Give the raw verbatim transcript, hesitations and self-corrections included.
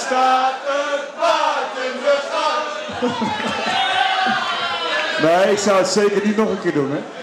staat een paard in de gang. Nee, ik zou het zeker niet nog een keer doen, hè.